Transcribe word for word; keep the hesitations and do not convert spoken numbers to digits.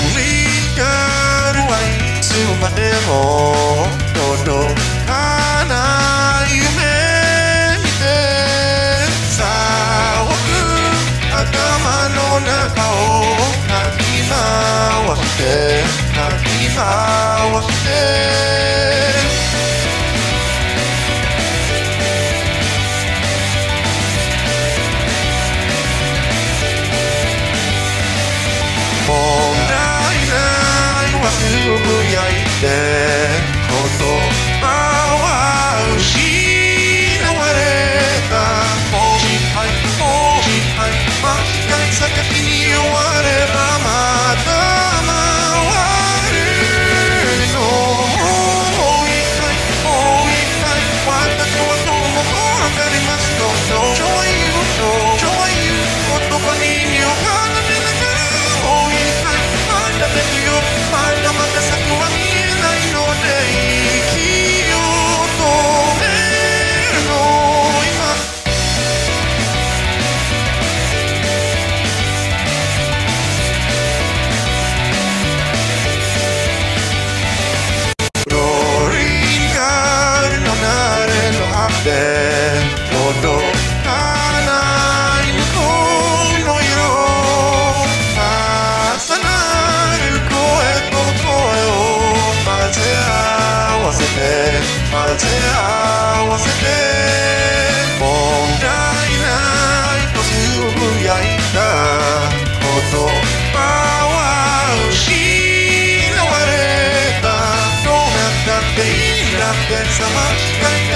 りがるはいつまでも届かない夢見て騒ぐ頭の中をかき回してかき回して問題ないはつぶやいて言葉は失われたもしはいもしはい間違い先に終わればまた回るのもう一回もう一回私はどうもわかりますとそういうそういう言葉に身を離れながらもう一回まだですよまだまだ先は見えないので息を止めるの今ローリンガルの慣れのあって届かない向こうの色重なる声と声を混ぜ合わせて混ぜ合わせて問題ないとつぶやいた言葉は失われたどうなったっていいんだってさ間違い